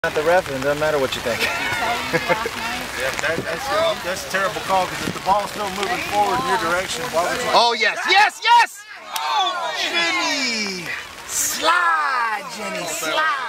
Not the ref, and it doesn't matter what you think. Yeah, that's a terrible call, because if the ball's still moving forward in your direction, why would you... Oh, yes, yes, yes! Oh, Jenny! Slide, Jenny, slide!